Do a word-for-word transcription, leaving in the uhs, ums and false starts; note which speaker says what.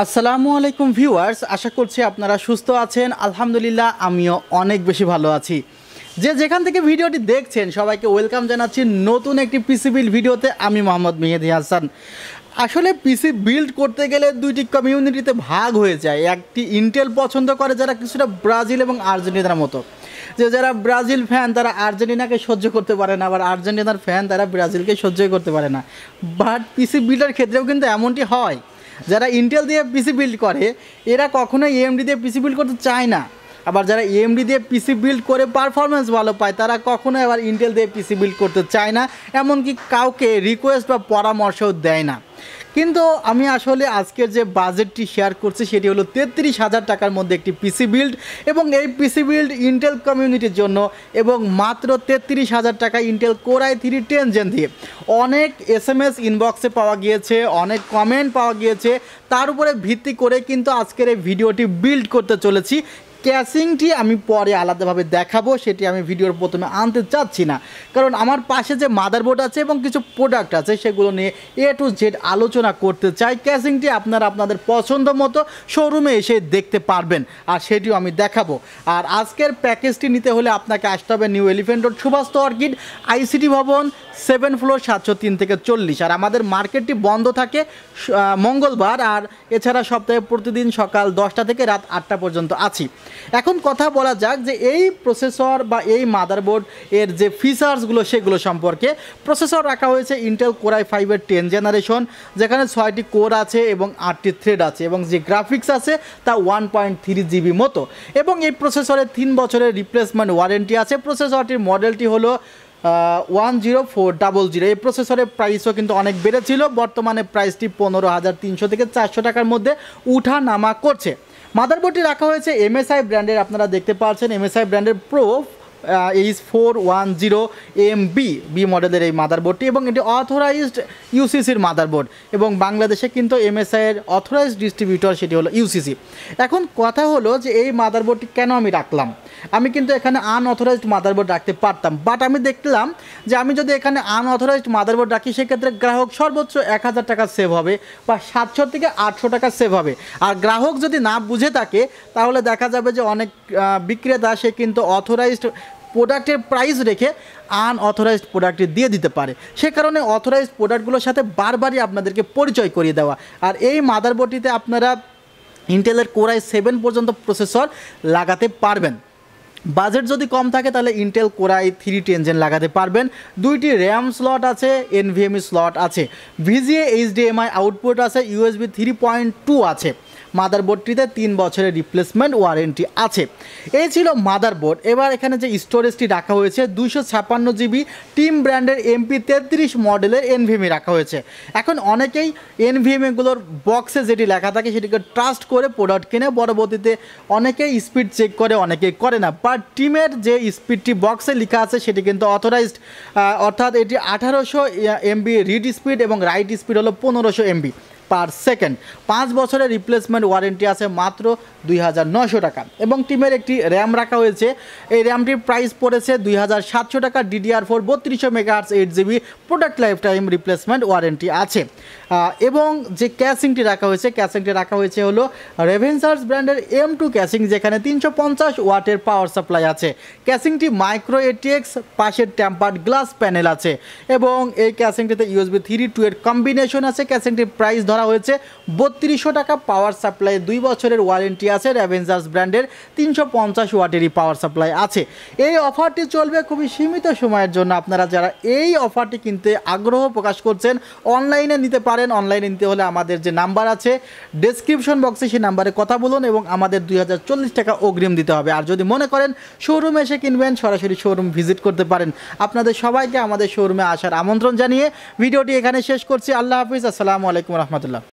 Speaker 1: আসসালামু আলাইকুম ভিউয়ার্স, আশা করছি আপনারা সুস্থ আছেন। আলহামদুলিল্লাহ আমিও অনেক বেশি ভালো আছি। যে যেখান থেকে ভিডিওটি দেখছেন সবাইকে ওয়েলকাম জানাচ্ছি নতুন একটি পিসি বিল্ড ভিডিওতে। আমি মোহাম্মদ মেহেদি হাসান। আসলে পিসি বিল্ড করতে গেলে দুইটি কমিউনিটিতে ভাগ হয়ে যায়। একটি ইন্টেল পছন্দ করে যারা কিছুটা ব্রাজিল এবং আর্জেন্টিনার মতো, যে যারা ব্রাজিল ফ্যান তারা আর্জেন্টিনাকে সহ্য করতে পারে না, আবার আর্জেন্টিনার ফ্যান তারা ব্রাজিলকে সহ্যই করতে পারে না। বাট পিসি বিল্ডের ক্ষেত্রেও কিন্তু এমনটি হয়, যারা ইন্টেল দিয়ে পিসি বিল্ড করে এরা কখনোই এএমডি দিয়ে পিসি বিল্ড করতে চায় না, আবার যারা এএমডি দিয়ে পিসি বিল্ড করে পারফরমেন্স ভালো পায় তারা কখনোই আবার ইন্টেল দিয়ে পিসি বিল্ড করতে চায় না, এমনকি কাউকে রিকোয়েস্ট বা পরামর্শও দেয় না। কিন্তু আমি আসলে আজকের যে বাজেটটি শেয়ার করছি সেটি হলো তেত্রিশ হাজার টাকার মধ্যে একটি পিসি বিল্ড, এবং এই পিসি বিল্ড ইন্টেল কমিউনিটির জন্য, এবং মাত্র তেত্রিশ হাজার টাকা Intel core I three ten gen দিয়ে। অনেক এস এম এস ইনবক্সে পাওয়া গিয়েছে, অনেক কমেন্ট পাওয়া গিয়েছে, তার উপরে ভিত্তি করে কিন্তু আজকের এই ভিডিওটি বিল্ড করতে চলেছি। ক্যাসিংটি আমি পরে আলাদাভাবে দেখাবো, সেটি আমি ভিডিওর প্রথমে আনতে চাচ্ছি না, কারণ আমার পাশে যে মাদারবোর্ড আছে এবং কিছু প্রোডাক্ট আছে সেগুলো নিয়ে এ টু জেড আলোচনা করতে চাই। ক্যাসিংটি আপনারা আপনাদের পছন্দ মতো শোরুমে এসে দেখতে পারবেন, আর সেটিও আমি দেখাবো। আর আজকের প্যাকেজটি নিতে হলে আপনাকে আসতে হবে new Elephant road Suvastu Orchid ICT ভবন, সেভেন ফ্লোর, সাতশো তিন থেকে চল্লিশ। আর আমাদের মার্কেটটি বন্ধ থাকে মঙ্গলবার, আর এছাড়া সপ্তাহে প্রতিদিন সকাল দশটা থেকে রাত আটটা পর্যন্ত আছি। এখন কথা বলা যাক যে এই প্রসেসর বা এই মাদারবোর্ড এর যে ফিচার্সগুলো সেগুলো সম্পর্কে। প্রসেসর রাখা হয়েছে ইন্টেল কোর আই ফাইভের টেন জেনারেশন, যেখানে ছয়টি কোর আছে এবং আটটি থ্রেড আছে, এবং যে গ্রাফিক্স আছে তা ওয়ান পয়েন্ট থ্রি জিবি মতো, এবং এই প্রসেসরের তিন বছরের রিপ্লেসমেন্ট ওয়ারেন্টি আছে। প্রসেসরটির মডেলটি হলো one zero four double zero. এই প্রসেসরের প্রাইসও কিন্তু অনেক বেড়েছিল, বর্তমানে প্রাইসটি পনেরো হাজার তিনশো থেকে চারশো টাকার মধ্যে উঠা নামা করছে। মাদারবোর্ডটি রাখা হয়েছে এমএসআই ব্র্যান্ডের, আপনারা দেখতে পাচ্ছেন এমএসআই ব্র্যান্ডের pro H four one zero M B B মডেলের এই মাদারবোর্ডটি, এবং এটি অথরাইজড ইউসিসির মাদারবোর্ড, এবং বাংলাদেশে কিন্তু এমএসআইয়ের অথরাইজড ডিস্ট্রিবিউটর সেটি হলো ইউসিসি। এখন কথা হলো যে এই মাদারবোর্ডটি কেন আমি রাখলাম। আমি কিন্তু এখানে আনঅথরাইজড মাদারবোর্ড রাখতে পারতাম, বাট আমি দেখলাম যে আমি যদি এখানে আনঅথরাইজড মাদারবোর্ড রাখি সেক্ষেত্রে গ্রাহক সর্বোচ্চ এক হাজার টাকা সেভ হবে, বা সাতশো থেকে আটশো টাকা সেভ হবে। আর গ্রাহক যদি না বুঝে থাকে তাহলে দেখা যাবে যে অনেক বিক্রেতা সে কিন্তু অথরাইজড প্রোডাক্টের প্রাইস রেখে আনঅথরাইজড প্রোডাক্টটি দিয়ে দিতে পারে। সে কারণে অথরাইজড প্রোডাক্টগুলোর সাথে বারবারই আপনাদেরকে পরিচয় করিয়ে দেওয়া। আর এই মাদারবোর্ডটিতে আপনারা ইন্টেলের কোর আই সেভেন পর্যন্ত প্রসেসর লাগাতে পারবেন। বাজেট যদি কম থাকে তাহলে Intel core I three ten gen লাগাতে পারবেন। দুইটি র্যাম স্লট আছে, এনভিএমই স্লট আছে, ভিজিএ এইচডিএমআই আউটপুট আছে, ইউএসবি থ্রি পয়েন্ট টু আছে। মাদারবোর্ডটিতে তিন বছরের রিপ্লেসমেন্ট ওয়ারেন্টি আছে। এই ছিল মাদারবোর্ড। এবার এখানে যে স্টোরেজটি রাখা হয়েছে দুইশো ছাপ্পান্ন জিবি টিম ব্র্যান্ডের এমপি তেত্রিশ মডেলের এনভিএমই রাখা হয়েছে। এখন অনেকেই এনভিএমইগুলোর বক্সে যেটি লেখা থাকে সেটিকে ট্রাস্ট করে প্রোডাক্ট কিনে, পরবর্তীতে অনেকেই স্পিড চেক করে, অনেকেই করে না। বাট টিমের যে স্পিডটি বক্সে লেখা আছে সেটি কিন্তু অথরাইজড, অর্থাৎ এটি আঠারোশো এমবি রিড স্পিড এবং রাইট স্পিড হলো পনেরোশো এমবি পার সেকেন্ড। পাঁচ বছরের রিপ্লেসমেন্ট ওয়ারেন্টি আছে মাত্র দুই হাজার নশো টাকা, এবং টিমের একটি র্যাম রাখা হয়েছে। এই র্যামটির প্রাইস পড়েছে দুই হাজার সাতশো টাকা, ডিডিআর ফোর বত্রিশশো megahertz eight GB, product life time replacement warranty আছে। এবং যে ক্যাসিংটি রাখা হয়েছে, ক্যাসিংটি রাখা হয়েছে হলো রেভেনসার্স ব্র্যান্ডের এম টু ক্যাসিং, যেখানে তিনশো পঞ্চাশ ওয়াটের পাওয়ার সাপ্লাই আছে। ক্যাসিংটি মাইক্রো এটিএক্স, পাশের টেম্পার্ড গ্লাস প্যানেল আছে, এবং এই ক্যাসিংটিতে ইউএসবি থ্রি টু এর কম্বিনেশন আছে। ক্যাসিংটির প্রাইস ধরা হয়েছে বত্রিশশো টাকা, পাওয়ার সাপ্লাই দুই বছরের ওয়ারেন্টি আছে। রেভেনসার্স ব্র্যান্ডের তিনশো পঞ্চাশ ওয়াটেরই পাওয়ার সাপ্লাই আছে। এই অফারটি চলবে খুবই সীমিত সময়ের জন্য। আপনারা যারা এই অফারটি কিনতে আগ্রহ প্রকাশ করছেন অনলাইনে নিতে পারেন। অনলাইনে নিতে হলে আমাদের যে নাম্বার আছে ডেসক্রিপশন বক্সে সেই নাম্বারে কথা বলুন, এবং আমাদের দুই হাজার চল্লিশ টাকা অগ্রিম দিতে হবে। আর যদি মনে করেন শোরুমে এসে কিনবেন, সরাসরি শোরুম ভিজিট করতে পারেন। আপনাদের সবাইকে আমাদের শোরুমে আসার আমন্ত্রণ জানিয়ে ভিডিওটি এখানে শেষ করছি। আল্লাহ হাফিজ, আসসালামু আলাইকুম রহমতুল্লাহ।